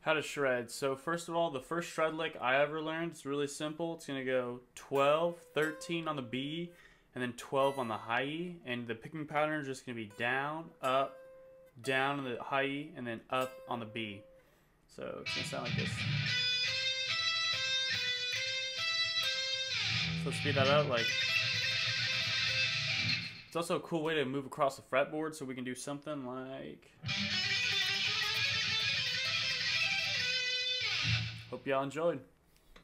How to shred. So first of all, the first shred lick I ever learned is really simple. It's gonna go 12, 13 on the B, and then 12 on the high E. And the picking pattern is just gonna be down, up, down on the high E, and then up on the B. So it's gonna sound like this. So let's speed that up. Like, it's also a cool way to move across the fretboard, so we can do something like. Hope y'all enjoyed.